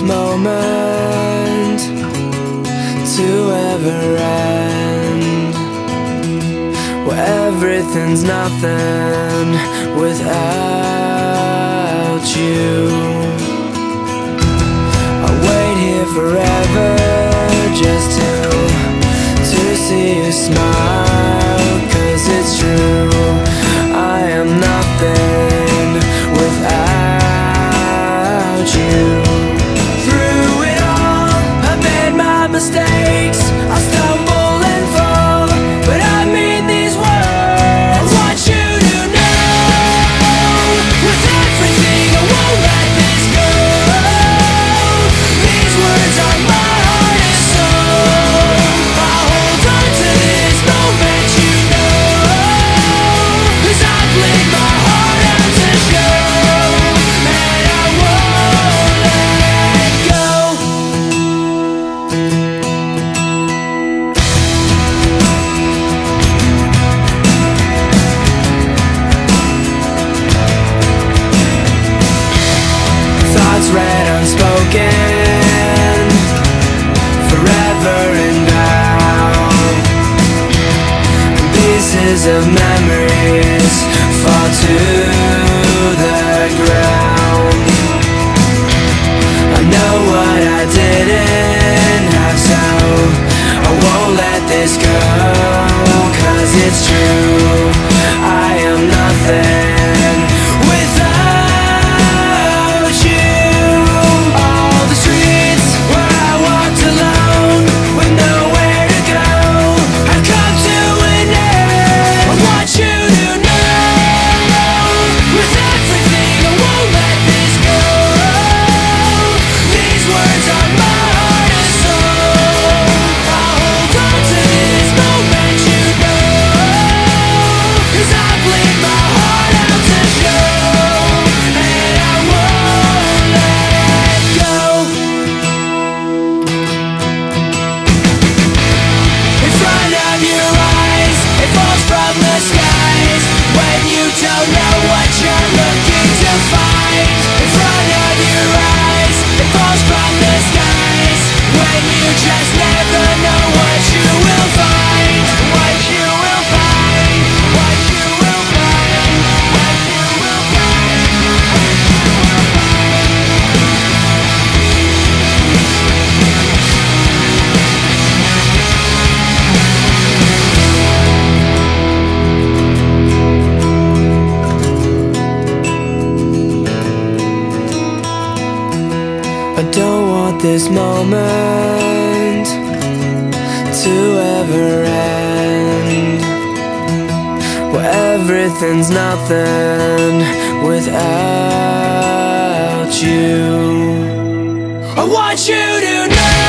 moment to ever end, where everything's nothing without you. I'll wait here forever just to see you smile, 'cause it's true, I am nothing without you. Through it all, I made my mistakes, I stumble and fall, but I mean these words. I want you to know, with everything I won't let this go. These words are my heart and soul. I'll hold on to this moment, you know, 'cause I bleed my heart out to show, and I won't let go. Thoughts read unspoken, forever and now. Pieces of memories fall to the ground. I know what I didn't have, so I won't let this go, 'cause it's true, I am nothing without you. All the streets where I walked alone with nowhere to go have come to an end. I want you to know, with everything I won't let this go. These words are my heart and soul. I'll hold on to this moment, you know, 'cause I bleed my heart out to show, and I won't let go. In front of your eyes, it falls from the skies, when you don't know what you're looking to find. In front of your eyes, it falls from the skies, when you just never know what you will find. What you will find, what you will find, what you will find, what you will find. I don't want this moment to ever end, where everything's nothing without you. I want you to know.